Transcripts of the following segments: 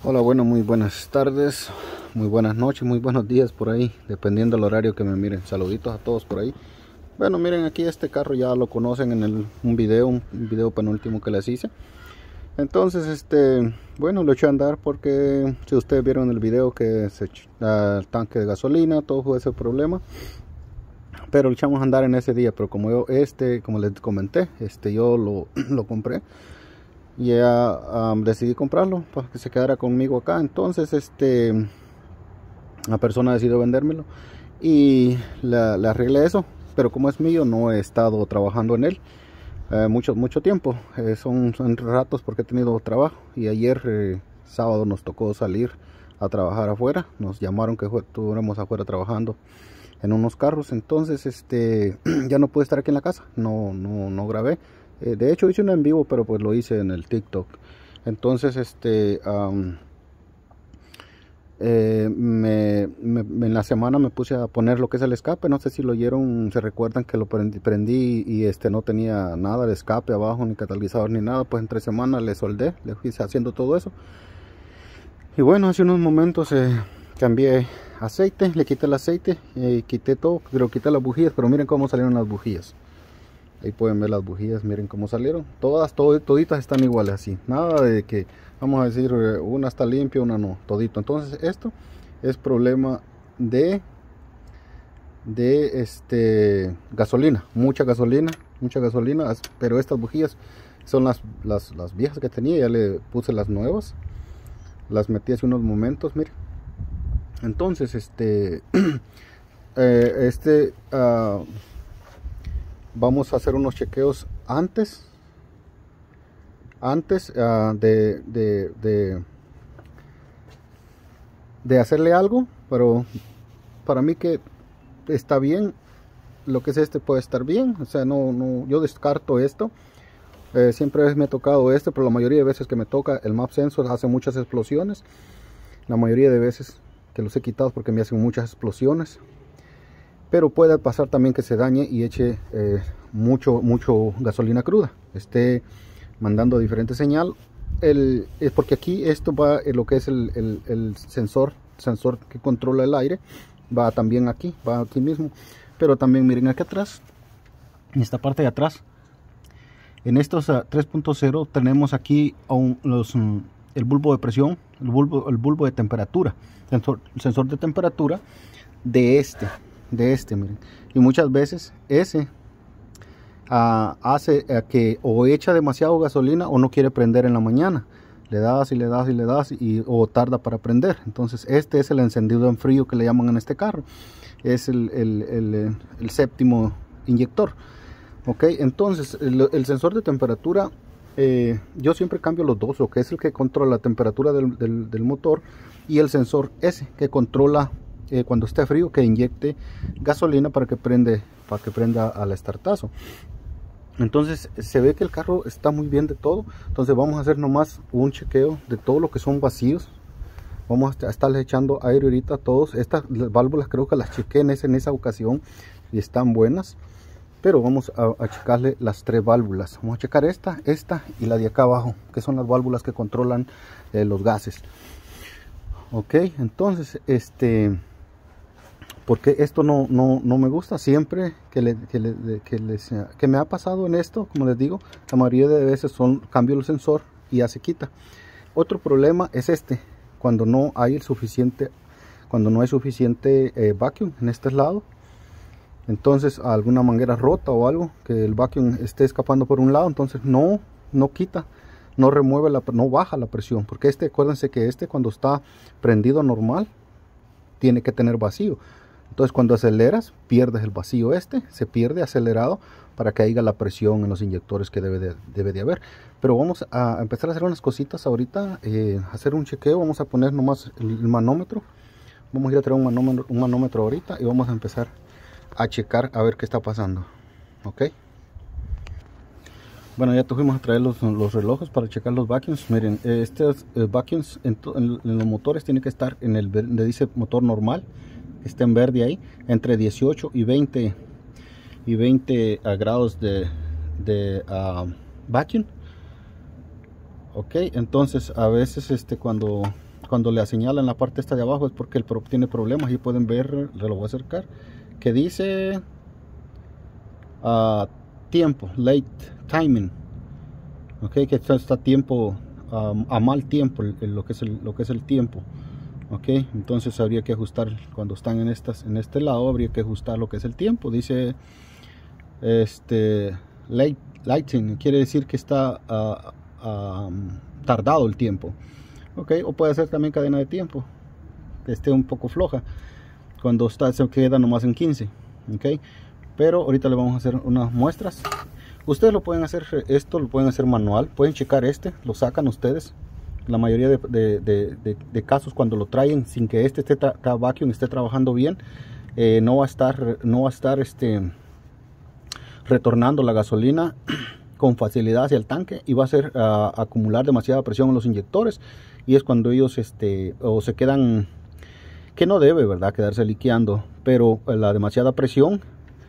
Hola, bueno, muy buenas tardes, muy buenas noches, muy buenos días por ahí, dependiendo del horario que me miren. Saluditos a todos por ahí. Bueno, miren, aquí este carro ya lo conocen en un video penúltimo que les hice. Entonces, bueno, lo eché a andar porque si ustedes vieron el video que el tanque de gasolina, todo fue ese problema. Pero lo echamos a andar en ese día, pero como como les comenté, yo lo compré. Y ya decidí comprarlo para que se quedara conmigo acá. Entonces la persona decidió vendérmelo y le arreglé eso, pero como es mío no he estado trabajando en él mucho tiempo. Son ratos porque he tenido trabajo, y ayer sábado nos tocó salir a trabajar afuera. Nos llamaron que estuviéramos afuera trabajando en unos carros. Entonces ya no pude estar aquí en la casa, no grabé. De hecho hice un en vivo, pero pues lo hice en el TikTok. Entonces en la semana me puse a poner lo que es el escape. No sé si lo oyeron, se recuerdan que lo prendí y no tenía nada de escape abajo, ni catalizador ni nada. Pues entre semanas le soldé, le fui haciendo todo eso. Y bueno, hace unos momentos cambié aceite, le quité el aceite, quité todo, pero quité las bujías. Pero miren cómo salieron las bujías. Ahí pueden ver las bujías, miren cómo salieron. Toditas están iguales así. Nada de que, vamos a decir, una está limpia, una no. Todito. Entonces esto es problema de gasolina. Mucha gasolina. Pero estas bujías son las viejas que tenía. Ya le puse las nuevas. Las metí hace unos momentos, miren. Entonces vamos a hacer unos chequeos antes de hacerle algo. Pero para mí que está bien, lo que es puede estar bien. O sea, yo descarto esto. Siempre me ha tocado pero la mayoría de veces que me toca el MAP sensor hace muchas explosiones. La mayoría de veces que los he quitado porque me hacen muchas explosiones. Pero puede pasar también que se dañe y eche mucho gasolina cruda, esté mandando diferente señal. Es porque aquí esto va en lo que es el sensor que controla el aire. Va también aquí, va aquí mismo. Pero también miren aquí atrás, en esta parte de atrás, en estos 3.0 tenemos aquí el bulbo de presión, el bulbo de temperatura, el sensor de temperatura de miren. Y muchas veces hace que o echa demasiado gasolina o no quiere prender en la mañana. Le das o tarda para prender. Entonces este es el encendido en frío que le llaman en este carro. Es el séptimo inyector. Ok, entonces el sensor de temperatura, yo siempre cambio los dos, lo que es el que controla la temperatura del motor, y el sensor ese que controla cuando esté frío, que inyecte gasolina para que prenda al estartazo. Entonces se ve que el carro está muy bien de todo. Entonces vamos a hacer nomás un chequeo de todo lo que son vacíos. Vamos a estarle echando aire ahorita a todos. Estas válvulas creo que las chequé en esa ocasión y están buenas. Pero vamos a checarle las tres válvulas. Vamos a checar esta y la de acá abajo, que son las válvulas que controlan los gases. Ok, entonces porque esto no me gusta. Siempre que me ha pasado en esto, como les digo, la mayoría de veces cambio el sensor y ya se quita. Otro problema es cuando no hay suficiente vacuum en este lado. Entonces alguna manguera rota o algo, que el vacuum esté escapando por un lado, entonces no quita, no baja la presión. Porque acuérdense que cuando está prendido normal tiene que tener vacío. Entonces cuando aceleras pierdes el vacío, se pierde acelerado para que haya la presión en los inyectores que debe de haber. Pero vamos a empezar a hacer unas cositas ahorita, hacer un chequeo. Vamos a poner nomás el manómetro. Vamos a ir a traer un manómetro ahorita y vamos a empezar a checar a ver qué está pasando. Ok, bueno, ya fuimos a traer los relojes para checar los vacuums. Miren, estos vacuums en los motores tienen que estar donde dice motor normal, está en verde ahí, entre 18 y 20 grados de vacuum. Ok, entonces a veces cuando cuando le señala en la parte esta de abajo es porque tiene problemas. Y pueden ver, lo voy a acercar, que dice tiempo, late timing, ok, que está tiempo a mal tiempo, lo que es el tiempo, ok. Entonces habría que ajustar cuando están en este lado, habría que ajustar lo que es el tiempo. Dice lighting, quiere decir que está tardado el tiempo, ok. O puede ser también cadena de tiempo, que esté un poco floja, cuando se queda nomás en 15, ok. Pero ahorita le vamos a hacer unas muestras. Ustedes lo pueden hacer, esto lo pueden hacer manual, pueden checar lo sacan ustedes. La mayoría de casos, cuando lo traen sin que este vacuum esté trabajando bien, no va a estar retornando la gasolina con facilidad hacia el tanque, y va a hacer acumular demasiada presión en los inyectores, y es cuando ellos o se quedan, que no debe, ¿verdad?, quedarse liqueando, pero la demasiada presión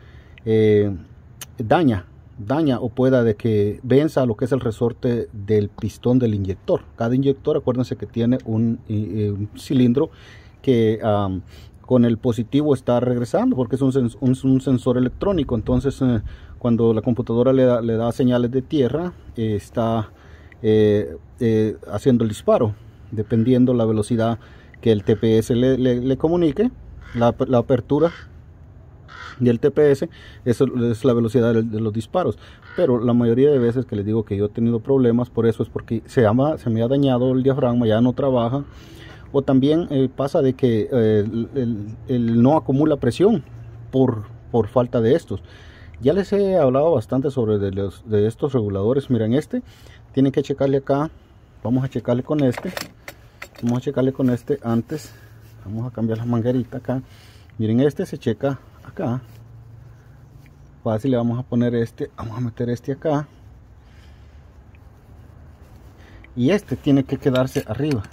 daña o pueda de que venza lo que es el resorte del pistón del inyector. Cada inyector, acuérdense que tiene un cilindro que con el positivo está regresando, porque es un sensor electrónico. Entonces cuando la computadora le da señales de tierra, está haciendo el disparo, dependiendo la velocidad que el TPS le comunique. La apertura del TPS es la velocidad de los disparos. Pero la mayoría de veces que les digo que yo he tenido problemas por eso, es porque se me ha dañado el diafragma, ya no trabaja, o también pasa de que el no acumula presión por falta de estos. Ya les he hablado bastante sobre de estos reguladores. Miren, tienen que checarle acá. Vamos a checarle con este antes. Vamos a cambiar la manguerita acá. Miren, se checa acá. Fácil, le vamos a poner vamos a meter acá. Y tiene que quedarse arriba.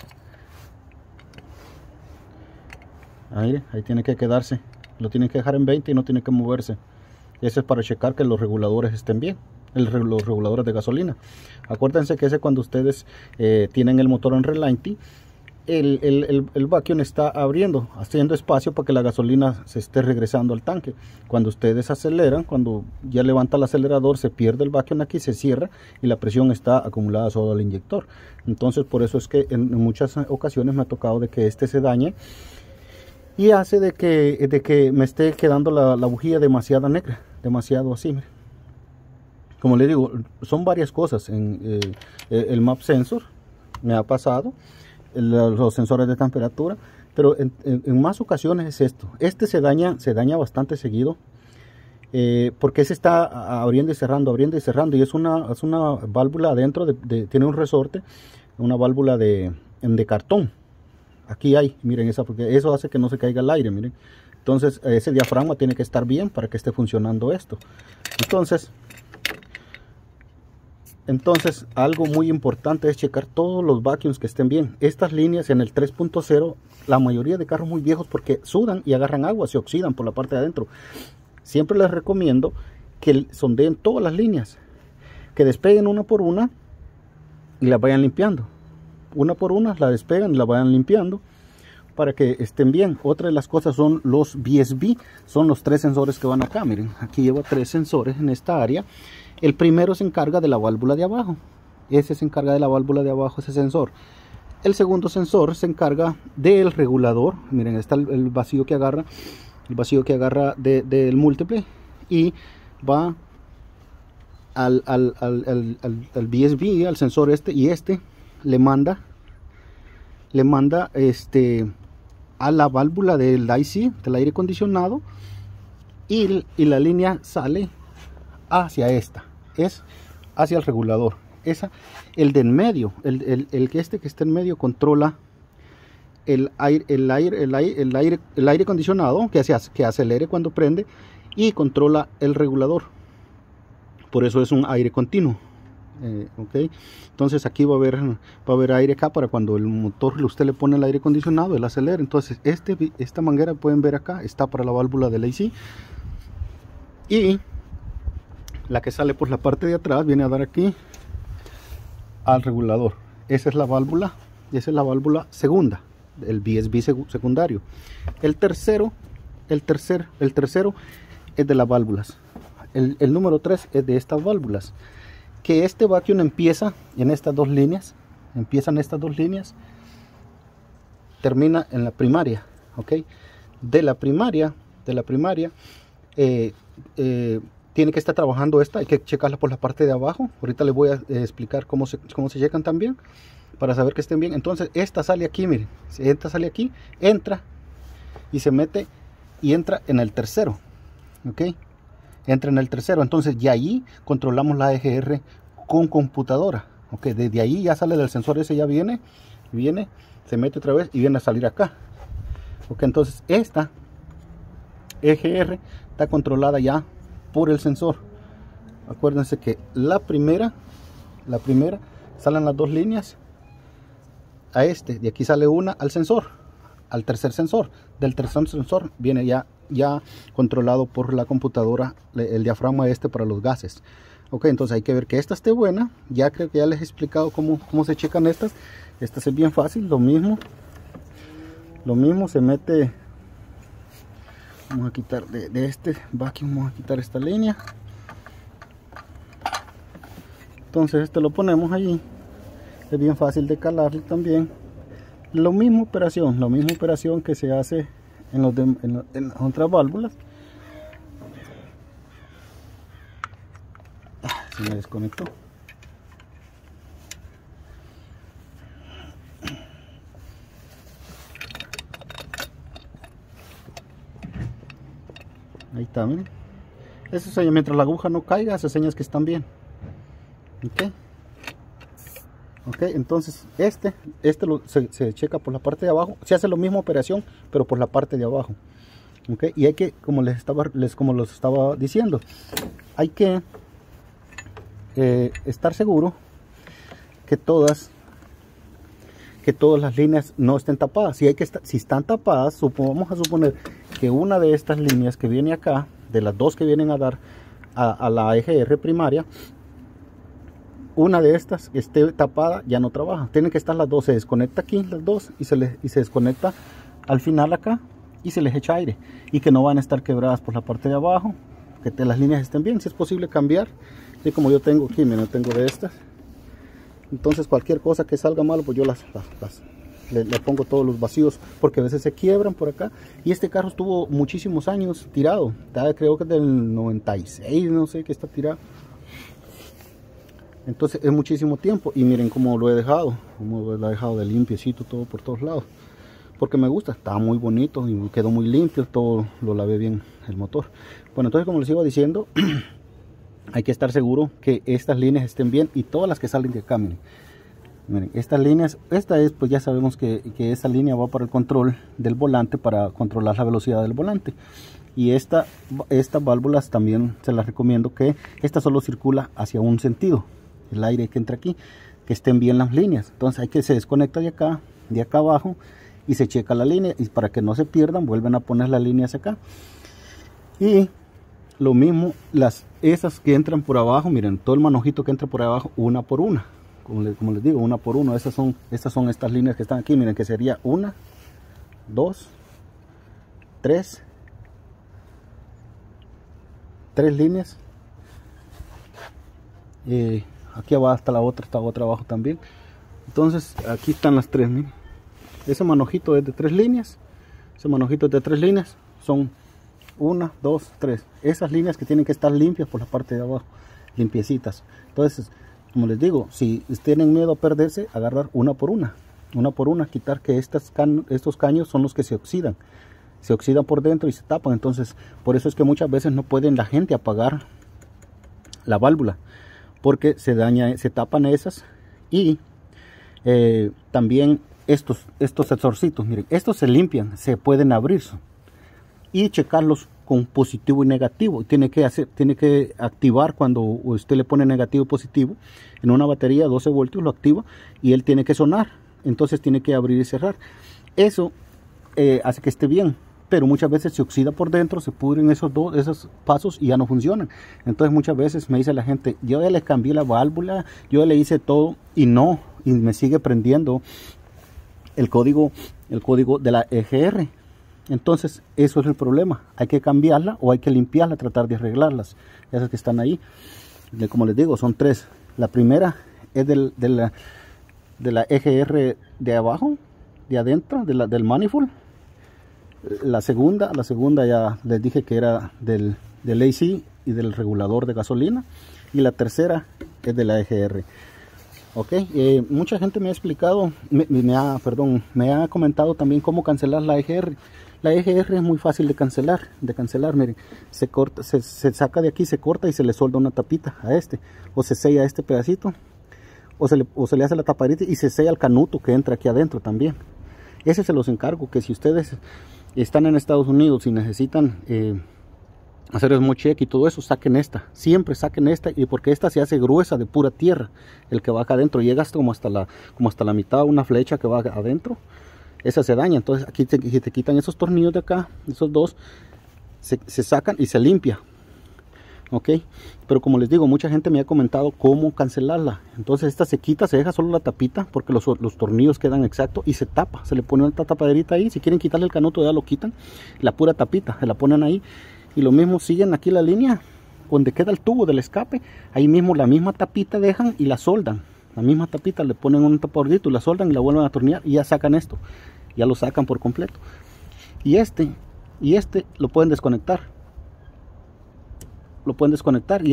Ahí tiene que quedarse. Lo tienen que dejar en 20 y no tiene que moverse. Eso es para checar que los reguladores estén bien. Los reguladores de gasolina. Acuérdense que cuando ustedes tienen el motor en ralentí, el vacuum está haciendo espacio para que la gasolina se esté regresando al tanque. Cuando ustedes aceleran, cuando ya levanta el acelerador, se pierde el vacuum aquí, se cierra y la presión está acumulada solo al inyector. Entonces por eso es que en muchas ocasiones me ha tocado de que se dañe y hace de que me esté quedando la bujía demasiado negra, demasiado así. Como le digo, son varias cosas. El map sensor me ha pasado, los sensores de temperatura, pero en más ocasiones es esto. se daña bastante seguido, porque se está abriendo y cerrando, y es una válvula adentro, tiene un resorte, una válvula de cartón. Aquí hay, miren, porque eso hace que no se caiga el aire, miren. Entonces ese diafragma tiene que estar bien para que esté funcionando esto. Entonces algo muy importante es checar todos los vacuums que estén bien. Estas líneas en el 3.0, la mayoría de carros muy viejos, porque sudan y agarran agua, se oxidan por la parte de adentro. Siempre les recomiendo que sondeen todas las líneas, que despeguen una por una y las vayan limpiando. Una por una la despegan y la vayan limpiando para que estén bien. Otra de las cosas son los VSB, son los 3 sensores que van acá. Miren, aquí lleva 3 sensores en esta área. El primero se encarga de la válvula de abajo. Ese se encarga de la válvula de abajo, ese sensor. El segundo sensor se encarga del regulador. Miren, está el vacío que agarra, del múltiple, y va al VSB, al sensor y le manda a la válvula del IC, del aire acondicionado, y la línea sale hacia hacia el regulador. El de en medio, el que está en medio, controla el aire acondicionado, que acelere cuando prende, y controla el regulador. Por eso es un aire continuo. Okay. Entonces aquí va a haber aire acá para cuando el motor usted le pone el aire acondicionado, él acelera. Entonces esta manguera, pueden ver acá, está para la válvula del AC, y la que sale por la parte de atrás viene a dar aquí al regulador. Esa es la válvula y esa es la válvula segunda, el VSB secundario. El tercero es de las válvulas. El número 3 es de estas válvulas, que este vacuum empieza en estas dos líneas, termina en la primaria, ¿ok? De la primaria tiene que estar trabajando esta, hay que checarla por la parte de abajo. Ahorita les voy a explicar cómo se checan también, para saber que estén bien. Entonces esta sale aquí, miren, esta sale aquí, entra y se mete y entra en el tercero, ¿ok? Entra en el tercero, entonces ya ahí controlamos la EGR con computadora, ¿ok? Desde ahí ya sale del sensor, ese ya viene, se mete otra vez y viene a salir acá, ¿ok? Entonces esta EGR está controlada ya por el sensor. Acuérdense que la primera salen las dos líneas a de aquí sale una al sensor, al tercer sensor. Del tercer sensor viene ya controlado por la computadora el diafragma para los gases. Ok, entonces hay que ver que esta esté buena. Ya creo que ya les he explicado cómo se checan estas. Estas es bien fácil, lo mismo se mete. Vamos a quitar de este vacuum, vamos a quitar esta línea. Entonces lo ponemos allí. Es bien fácil de calarle también. La misma operación que se hace en las otras válvulas. Se me desconectó. Ahí está, miren. Eso se, mientras la aguja no caiga, se señas que están bien. Ok, entonces se checa por la parte de abajo. Se hace la misma operación, pero por la parte de abajo. Ok, y hay que, como les estaba diciendo, hay que estar seguro que todas las líneas no estén tapadas. Si están tapadas, vamos a suponer que una de estas líneas que viene acá, de las dos que vienen a dar a la EGR primaria, una de estas que esté tapada, ya no trabaja. Tienen que estar las dos, se desconecta aquí las dos y se desconecta al final acá y se les echa aire, y que no van a estar quebradas por la parte de abajo, que las líneas estén bien. Si es posible cambiar, así como yo tengo aquí, miren, tengo de estas. Entonces cualquier cosa que salga mal, pues yo le pongo todos los vacíos, porque a veces se quiebran por acá. Y este carro estuvo muchísimos años tirado, creo que es del 96, no sé, que está tirado. Entonces es muchísimo tiempo, y miren cómo lo he dejado, de limpiecito todo por todos lados, porque me gusta, está muy bonito y quedó muy limpio, todo lo lavé bien el motor. Bueno, entonces, como les iba diciendo, hay que estar seguro que estas líneas estén bien, y todas las que salen de acá, miren, estas líneas, pues ya sabemos que esta línea va para el control del volante, para controlar la velocidad del volante. Y estas válvulas también se las recomiendo que esta solo circula hacia un sentido, el aire que entra aquí, que estén bien las líneas. Entonces hay que se desconecta de acá abajo, y se checa la línea, y para que no se pierdan vuelven a poner las líneas acá. Y lo mismo esas que entran por abajo, miren, todo el manojito que entra por abajo, una por una, como les digo, una por uno. Estas son estas líneas que están aquí, miren, que sería 1, 2, 3 líneas. Aquí abajo está la otra, abajo también. Entonces aquí están las tres, miren. Ese manojito es de 3 líneas, son 1, 2, 3. Esas líneas que tienen que estar limpias por la parte de abajo, limpiecitas. Entonces, como les digo, si tienen miedo a perderse, agarrar una por una, quitar que estos caños son los que se oxidan por dentro y se tapan. Entonces, por eso es que muchas veces no pueden la gente apagar la válvula, porque se tapan esas. Y también estos exorcitos, miren, estos se limpian, se pueden abrir y checarlos con positivo y negativo. Tiene que activar cuando usted le pone negativo y positivo en una batería 12 voltios, lo activa y él tiene que sonar. Entonces tiene que abrir y cerrar. Eso hace que esté bien, pero muchas veces se oxida por dentro, se pudren esos pasos y ya no funcionan. Entonces muchas veces me dice la gente, yo ya le cambié la válvula, yo ya le hice todo y me sigue prendiendo el código de la EGR. Entonces eso es el problema, hay que cambiarla o hay que limpiarla, tratar de arreglarlas, esas que están ahí. Como les digo, son 3. La primera es de la EGR de abajo, de adentro, del manifold. La segunda ya les dije que era del AC y del regulador de gasolina. Y la tercera es de la EGR. Ok, mucha gente me ha explicado, me ha comentado también cómo cancelar la EGR. La EGR es muy fácil de cancelar, miren, se corta, se saca de aquí, se corta y se le solda una tapita a este, o se sella este pedacito, o se le hace la tapadita y se sella el canuto que entra aquí adentro también. Ese se los encargo, que si ustedes están en Estados Unidos y necesitan hacer el check y todo eso, saquen esta, siempre saquen esta, y porque esta se hace gruesa de pura tierra, el que va acá adentro llega hasta como hasta la mitad, una flecha que va adentro, esa se daña. Entonces aquí te quitan esos tornillos de acá, esos dos, se sacan y se limpia. Ok, pero como les digo, mucha gente me ha comentado cómo cancelarla. Entonces esta se quita, se deja solo la tapita porque los tornillos quedan exactos y se tapa, se le pone una tapaderita ahí. Si quieren quitarle el canuto ya lo quitan, la pura tapita se la ponen ahí. Y lo mismo, siguen aquí la línea donde queda el tubo del escape, ahí mismo la misma tapita dejan y la soldan. La misma tapita le ponen un tapadito y la soldan y la vuelven a atornillar y ya sacan esto, ya lo sacan por completo. Y este lo pueden desconectar, y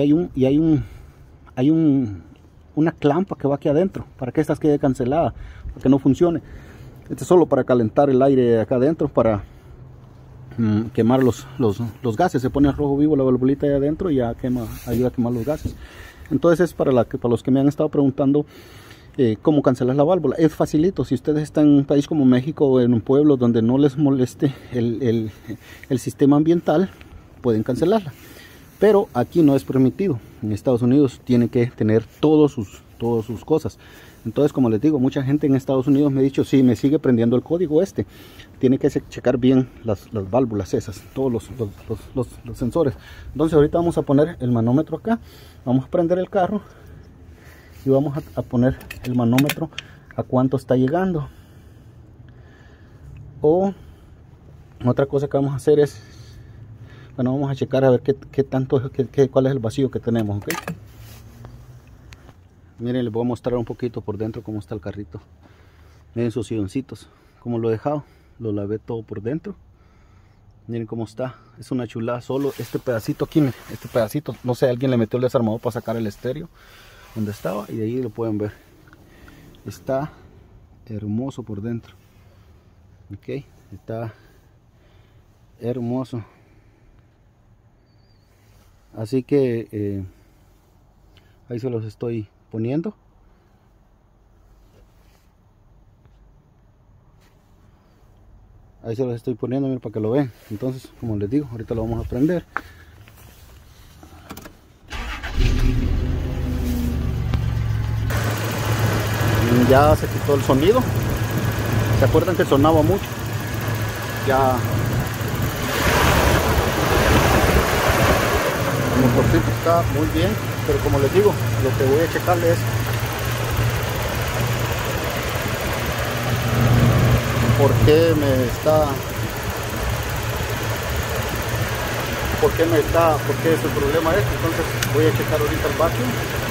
hay una clampa que va aquí adentro para que esta quede cancelada, para que no funcione. Este es solo para calentar el aire acá adentro, para quemar los gases. Se pone a rojo vivo la valvulita ahí adentro y ya ayuda a quemar los gases. Entonces es para los que me han estado preguntando cómo cancelar la válvula. Es facilito. Si ustedes están en un país como México o en un pueblo donde no les moleste el sistema ambiental, pueden cancelarla. Pero aquí no es permitido. En Estados Unidos tienen que tener todas sus cosas. Entonces, como les digo, mucha gente en Estados Unidos me ha dicho, sí, me sigue prendiendo el código este. Tiene que checar bien las válvulas esas, todos los sensores. Entonces ahorita vamos a poner el manómetro acá. Vamos a prender el carro y vamos a poner el manómetro a cuánto está llegando. O otra cosa que vamos a hacer es, bueno, vamos a checar a ver cuál es el vacío que tenemos, ¿ok? Miren, les voy a mostrar un poquito por dentro cómo está el carrito. Miren sus silloncitos, cómo lo he dejado. Lo lavé todo por dentro. Miren cómo está. Es una chulada. Solo este pedacito aquí, este pedacito, no sé, alguien le metió el desarmador para sacar el estéreo donde estaba, y de ahí lo pueden ver. Está hermoso por dentro. Ok, está hermoso. Así que ahí se los estoy poniendo. Ahí se los estoy poniendo, miren, para que lo vean. Entonces, como les digo, ahorita lo vamos a prender. Ya se quitó el sonido. ¿Se acuerdan que sonaba mucho? Ya el motorcito está muy bien, pero como les digo, lo que voy a checarle es por qué es el problema este. Entonces voy a checar ahorita el vacuum.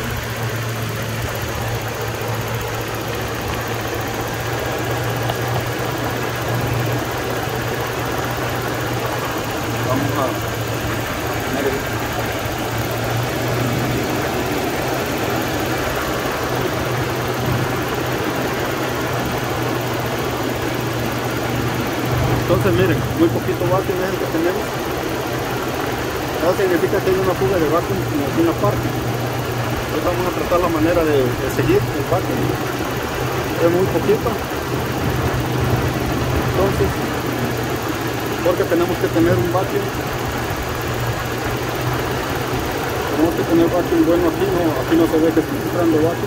Vamos a poner entonces miren, muy poquito vacuum es el que tenemos. Eso significa que hay una fuga de vacuum en alguna parte. Entonces vamos a tratar la manera de seguir el vacuum. Es muy poquito. Entonces, porque tenemos que tener un vacuum. Tenemos que tener vacuum bueno aquí no se ve que está entrando vacuum.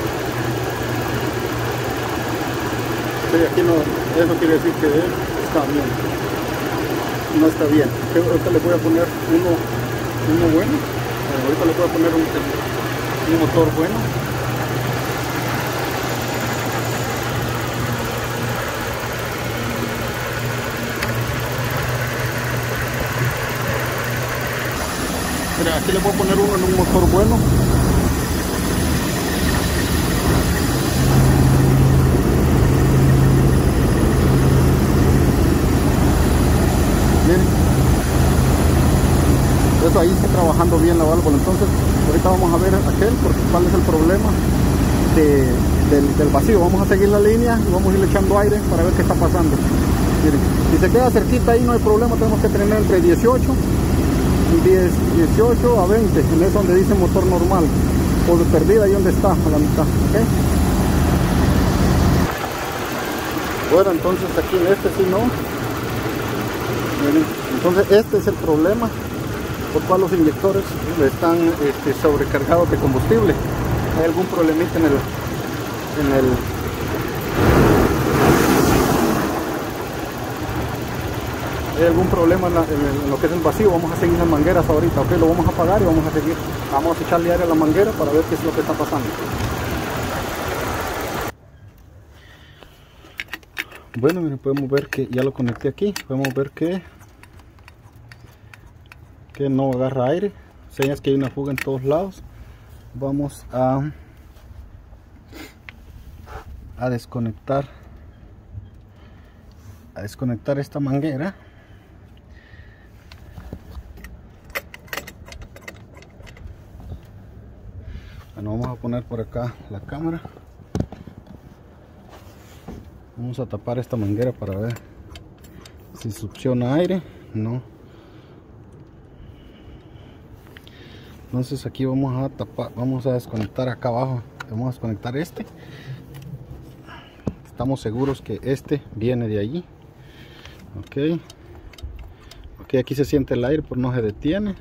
Sí, aquí no, eso quiere decir que está bien. No está bien. Ahorita le voy a poner uno bueno. Ahorita le voy a poner un motor bueno. Miren, aquí le voy a poner uno en un motor bueno. Miren, eso ahí está trabajando bien la válvula. Entonces ahorita vamos a ver aquel, porque cuál es el problema del vacío. Vamos a seguir la línea y vamos a ir echando aire para ver qué está pasando. Miren, si se queda cerquita ahí no hay problema, tenemos que tener entre 18 y 18 a 20, en eso donde dice motor normal, o de perdida ahí donde está, a la mitad. ¿Okay? Bueno, entonces aquí en este sí no. Miren, entonces este es el problema por cual los inyectores están sobrecargados de combustible. Hay algún problemita en hay algún problema en lo que es el vacío. Vamos a seguir las mangueras ahorita, ok, lo vamos a apagar y vamos a seguir, vamos a echarle aire a la manguera para ver qué es lo que está pasando. Bueno, miren, podemos ver que ya lo conecté aquí, podemos ver que no agarra aire, señas que hay una fuga en todos lados. Vamos a desconectar esta manguera. Bueno, vamos a poner por acá la cámara. Vamos a tapar esta manguera para ver si succiona aire. No. Entonces aquí vamos a tapar, vamos a desconectar acá abajo, vamos a desconectar este. Estamos seguros que este viene de allí. Ok, aquí se siente el aire, pero no se detiene.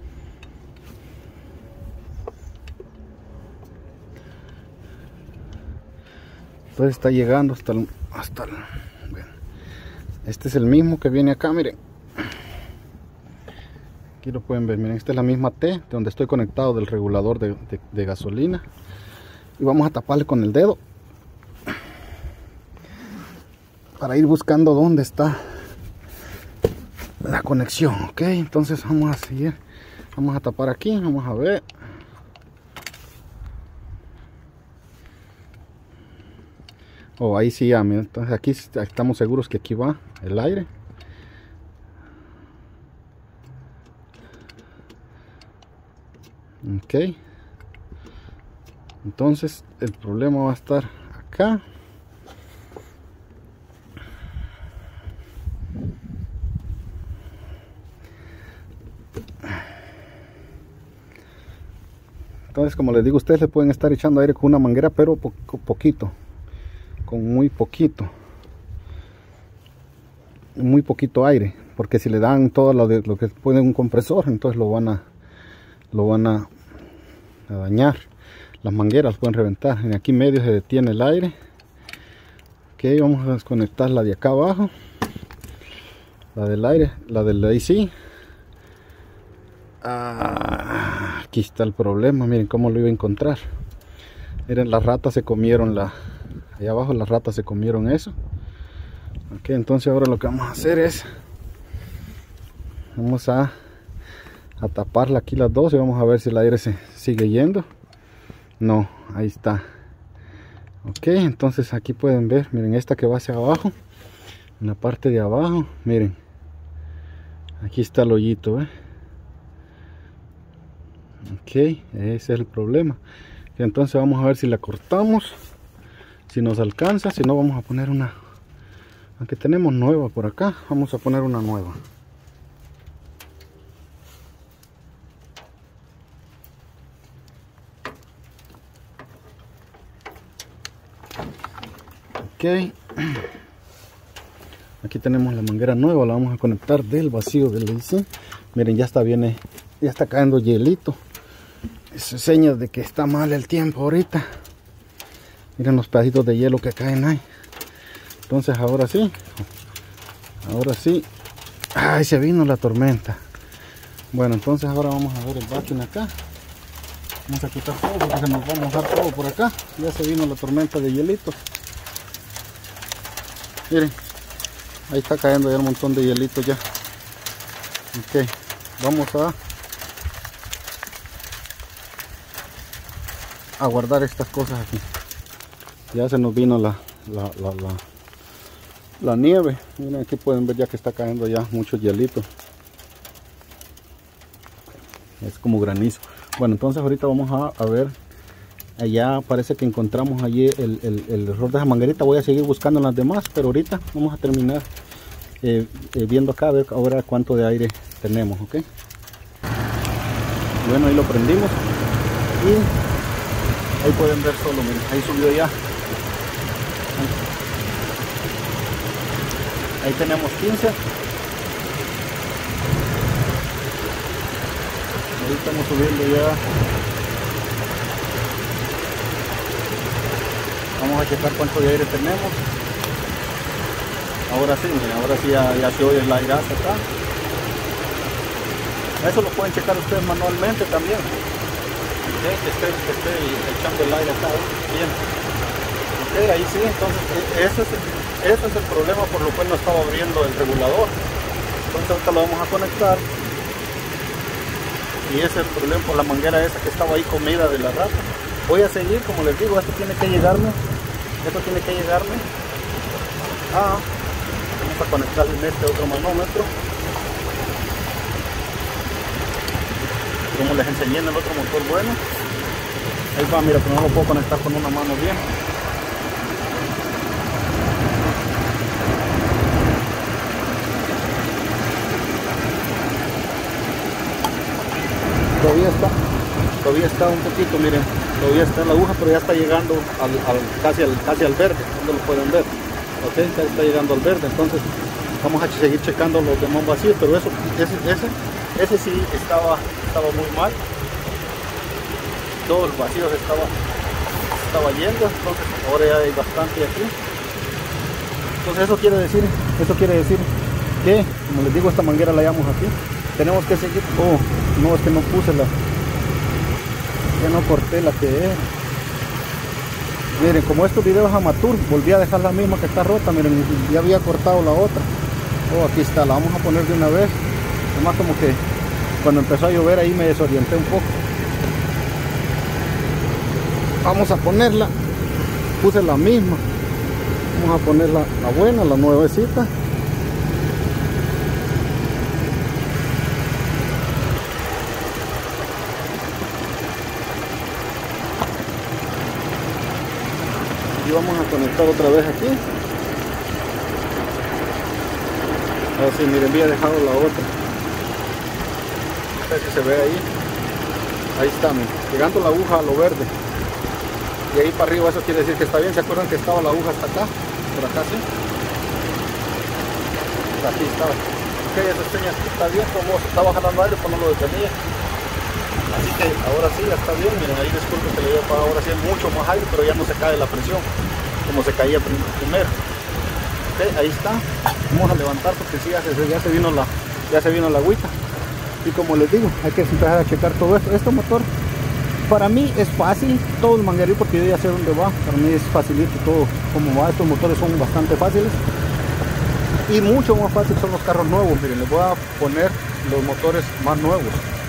Entonces está llegando hasta el bueno, este es el mismo que viene acá, miren. Aquí lo pueden ver, miren, esta es la misma T de donde estoy conectado del regulador de gasolina. Y vamos a taparle con el dedo para ir buscando dónde está la conexión. Ok, entonces vamos a seguir, vamos a tapar aquí, vamos a ver. Oh, ahí sí ya, miren, entonces aquí estamos seguros que aquí va el aire. Ok, entonces el problema va a estar acá. Entonces, como les digo, ustedes le pueden estar echando aire con una manguera, pero poquito, con muy poquito aire, porque si le dan todo lo que puede un compresor, entonces lo van a dañar. Las mangueras pueden reventar. En aquí medio se detiene el aire. Ok, vamos a desconectar la de acá abajo, la del aire, la del AC. Aquí está el problema. Miren cómo lo iba a encontrar. Miren, las ratas se comieron allá abajo, las ratas se comieron eso. Ok, entonces ahora lo que vamos a hacer es vamos a taparla aquí las dos y vamos a ver si el aire se sigue yendo. No, ahí está. Ok, entonces aquí pueden ver, miren, esta que va hacia abajo, en la parte de abajo, miren, aquí está el hoyito, ok, ese es el problema. Entonces vamos a ver si la cortamos, si nos alcanza. Si no, vamos a poner una, aunque tenemos nueva por acá, vamos a poner una nueva. Ok, aquí tenemos la manguera nueva, la vamos a conectar del vacío del AC. Miren, ya está cayendo hielito. Eso es señas de que está mal el tiempo ahorita. Miren los pedacitos de hielo que caen ahí. Entonces ahora sí, ay, se vino la tormenta. Bueno, entonces ahora vamos a ver el vacuum acá. Vamos a quitar todo porque se nos va a mojar todo por acá. Ya se vino la tormenta de hielito. Miren, ahí está cayendo ya un montón de hielito ya. Ok, vamos a a guardar estas cosas aquí. Ya se nos vino la nieve. Miren, aquí pueden ver ya que está cayendo ya muchos hielitos. Es como granizo. Bueno, entonces ahorita vamos a ver. Allá parece que encontramos allí el error de esa manguerita. Voy a seguir buscando en las demás, pero ahorita vamos a terminar viendo acá a ver ahora cuánto de aire tenemos, ¿ok? Bueno, ahí lo prendimos y ahí pueden ver solo, miren, ahí subió ya. Ahí tenemos 15. Ahí estamos subiendo ya. Vamos a checar cuánto de aire tenemos. Ahora sí, miren, ahora sí ya se oye el aire hasta acá. Eso lo pueden checar ustedes manualmente también. Okay, que esté echando el aire acá. Bien. Ok, ahí sí, entonces ese es el problema por lo cual no estaba abriendo el regulador. Entonces ahorita lo vamos a conectar. Y ese es el problema por la manguera esa que estaba ahí comida de la rata. Voy a seguir, como les digo, esto tiene que llegarme. Vamos a conectarle en este otro manómetro. Como les enseñé en el otro motor bueno. Ahí va, mira, pero no lo puedo conectar con una mano bien. Todavía está un poquito, miren, todavía está la aguja, pero ya está llegando casi al verde, donde lo pueden ver. Ok, ya está llegando al verde, entonces vamos a seguir checando los demás vacíos, pero ese sí estaba muy mal. Todo el vacío estaba yendo, entonces ahora ya hay bastante aquí. Entonces eso quiere decir que, como les digo, esta manguera la llevamos aquí. Tenemos que seguir. Oh, no, es que no puse ya no corté la que era. Miren, como estos videos amateur, volví a dejar la misma que está rota. Miren, ya había cortado la otra. Oh, aquí está, la vamos a poner de una vez. Además, como que cuando empezó a llover ahí me desorienté un poco. Vamos a ponerla, puse la misma. Vamos a poner la buena, la nuevecita. Y vamos a conectar otra vez aquí. Ahora sí, miren, había dejado la otra. No sé si se ve ahí. Ahí está, miren, llegando la aguja a lo verde. Y ahí para arriba, eso quiere decir que está bien. ¿Se acuerdan que estaba la aguja hasta acá? Por acá, sí. Aquí estaba. Ok, eso enseña que está bien, como estaba jalando aire, pues no lo detenía. Así que ahora sí, ya está bien. Miren, ahí disculpen que le dio para ahora sí hay mucho más aire, pero ya no se cae la presión como se caía primero. Ok, ahí está. Vamos a levantar porque sí, ya se vino la agüita. Y como les digo, hay que empezar a checar todo esto. Este motor para mí es fácil, todo el manguerío, porque yo ya sé dónde va. Para mí es facilito todo como va. Estos motores son bastante fáciles. Y mucho más fácil son los carros nuevos. Miren, les voy a poner los motores más nuevos.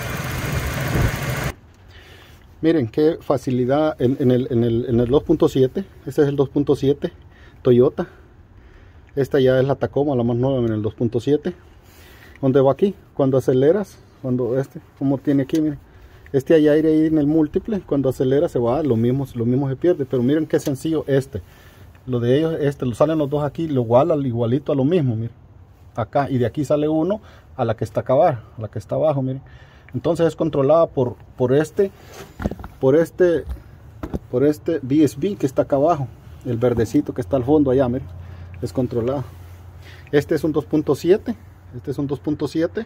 Miren qué facilidad en el 2.7. Este es el 2.7 Toyota. Esta ya es la Tacoma, la más nueva en el 2.7. ¿Dónde va aquí? Cuando aceleras, como tiene aquí, miren. Hay aire ahí en el múltiple. Cuando acelera se va, lo mismo se pierde. Pero miren qué sencillo lo de ellos, lo salen los dos aquí, igualito a lo mismo, miren. Acá, y de aquí sale uno a la que está acá abajo, a la que está abajo, miren. Entonces es controlada por este VSB que está acá abajo, el verdecito que está al fondo allá, miren, es controlada. Este es un 2.7,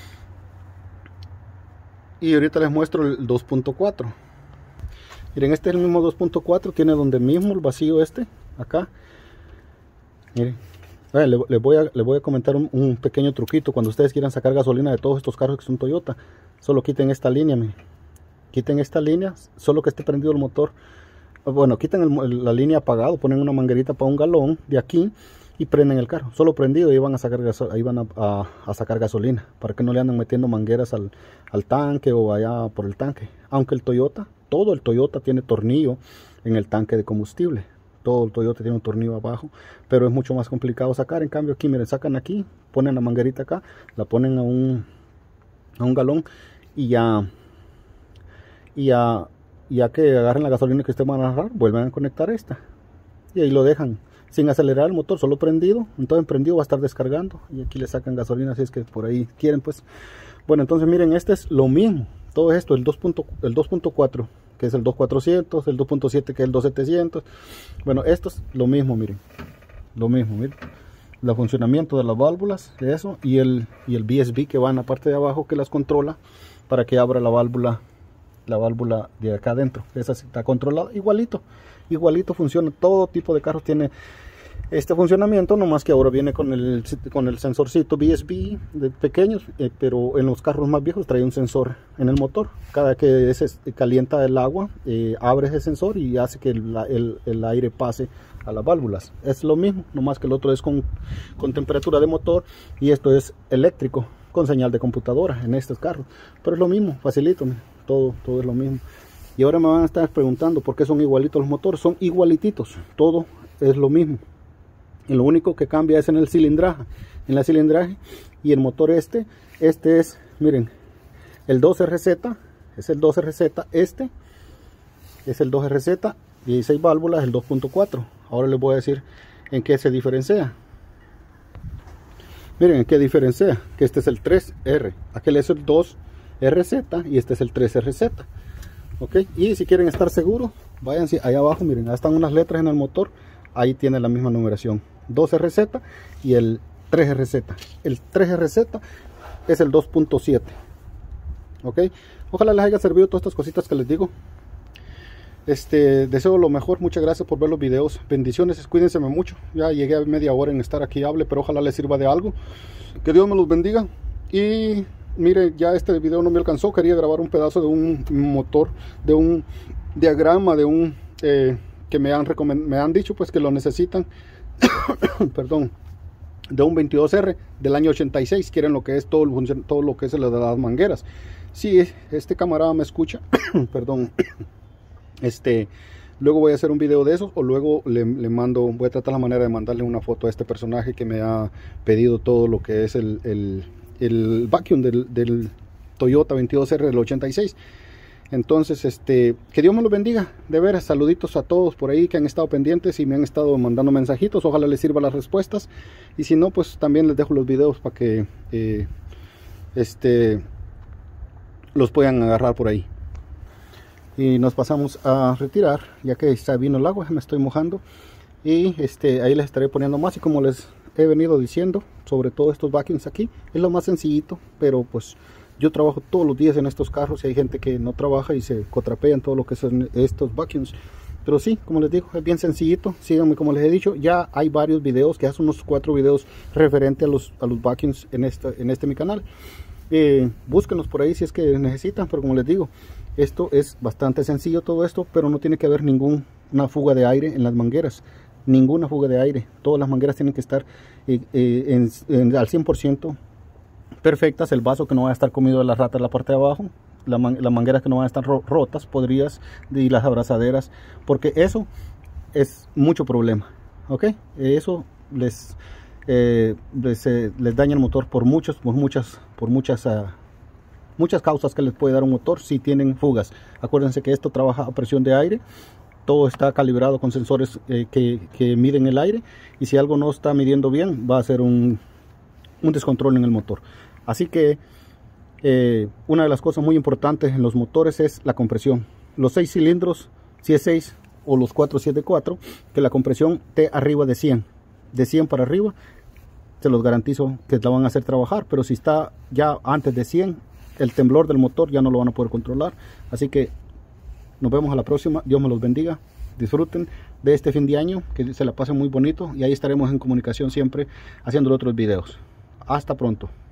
y ahorita les muestro el 2.4. Miren, este es el mismo 2.4, tiene donde mismo el vacío acá. Miren, les voy a comentar un pequeño truquito. Cuando ustedes quieran sacar gasolina de todos estos carros que son Toyota, solo quiten esta línea, miren. Quiten esta línea, solo que esté prendido el motor. Bueno, quiten la línea apagado, ponen una manguerita para un galón de aquí y prenden el carro. Solo prendido, y van a sacar sacar gasolina, para que no le anden metiendo mangueras al tanque o allá por el tanque. Aunque el Toyota, todo el Toyota tiene tornillo en el tanque de combustible. Todo el Toyota tiene un tornillo abajo, pero es mucho más complicado sacar. En cambio aquí, miren, sacan aquí, ponen la manguerita acá, la ponen a un galón y ya que agarren la gasolina que ustedes van a agarrar, vuelven a conectar esta y ahí lo dejan sin acelerar el motor, solo prendido. Entonces prendido va a estar descargando y aquí le sacan gasolina si es que por ahí quieren, pues. Bueno, entonces miren, este es lo mismo. Todo esto, el 2.4 que es el 2400, el 2.7 que es el 2700. Bueno, esto es lo mismo, miren. Lo mismo, miren. El funcionamiento de las válvulas, eso, y el VSB que va en la parte de abajo que las controla para que abra la válvula de acá adentro. Esa está controlada, igualito funciona. Todo tipo de carros tiene este funcionamiento, nomás que ahora viene con el sensorcito VSB de pequeños, pero en los carros más viejos trae un sensor en el motor. Cada que calienta el agua, abre ese sensor y hace que el aire pase a las válvulas. Es lo mismo, nomás que el otro es con temperatura de motor y esto es eléctrico con señal de computadora en estos carros. Pero es lo mismo, facilito, todo es lo mismo. Y ahora me van a estar preguntando por qué son igualitos los motores. Son igualititos, todo es lo mismo. Y lo único que cambia es en el cilindraje, y el motor este es, miren, el 2RZ, es el 2RZ, este es el 2RZ, 16 válvulas, el 2.4. Ahora les voy a decir en qué se diferencia. Miren en qué diferencia, que este es el 3R, aquel es el 2RZ y este es el 3RZ. Ok, y si quieren estar seguros, váyanse ahí abajo, miren, ahí están unas letras en el motor, ahí tiene la misma numeración. 2RZ y el 3RZ. El 3RZ es el 2.7. Ok, ojalá les haya servido todas estas cositas que les digo. Deseo lo mejor. Muchas gracias por ver los videos. Bendiciones, cuídense mucho. Ya llegué a media hora en estar aquí, pero ojalá les sirva de algo. Que Dios me los bendiga. Y mire, ya este video no me alcanzó. Quería grabar un pedazo de un motor, de un diagrama, de un que me han dicho pues que lo necesitan. Perdón, de un 22R del año 86. Quieren lo que es todo lo que es de las mangueras. Si este camarada me escucha, perdón, luego voy a hacer un video de esos, o luego le mando, voy a tratar la manera de mandarle una foto a este personaje que me ha pedido todo lo que es el vacuum del Toyota 22R del 86. Entonces, que Dios me los bendiga, de veras. Saluditos a todos por ahí que han estado pendientes y me han estado mandando mensajitos. Ojalá les sirvan las respuestas. Y si no, pues también les dejo los videos para que los puedan agarrar por ahí. Y nos pasamos a retirar, ya que está vino el agua, me estoy mojando. Y ahí les estaré poniendo más. Y como les he venido diciendo, sobre todo estos vacuums aquí, es lo más sencillito, pero pues yo trabajo todos los días en estos carros y hay gente que no trabaja y se cotrapean todo lo que son estos vacuums. Pero sí, como les digo, es bien sencillito. Síganme, como les he dicho, ya hay varios videos, que hacen unos 4 videos referentes a los vacuums en mi canal. Búsquenlos por ahí si es que necesitan, pero como les digo, esto es bastante sencillo todo esto, pero no tiene que haber ninguna fuga de aire en las mangueras. Ninguna fuga de aire. Todas las mangueras tienen que estar al 100% perfectas. El vaso que no va a estar comido de las ratas en la parte de abajo, las mangueras que no van a estar rotas, podridas, y las abrazaderas, porque eso es mucho problema. Ok, eso les daña el motor por muchas causas que les puede dar un motor si tienen fugas. Acuérdense que esto trabaja a presión de aire. Todo está calibrado con sensores que miden el aire, y si algo no está midiendo bien, va a ser un descontrol en el motor. Así que una de las cosas muy importantes en los motores es la compresión. Los 6 cilindros, si es 6 o los 474, que la compresión esté arriba de 100. De 100 para arriba, se los garantizo que la van a hacer trabajar, pero si está ya antes de 100, el temblor del motor ya no lo van a poder controlar. Así que nos vemos a la próxima. Dios me los bendiga. Disfruten de este fin de año, que se la pasen muy bonito, y ahí estaremos en comunicación siempre haciendo otros videos. Hasta pronto.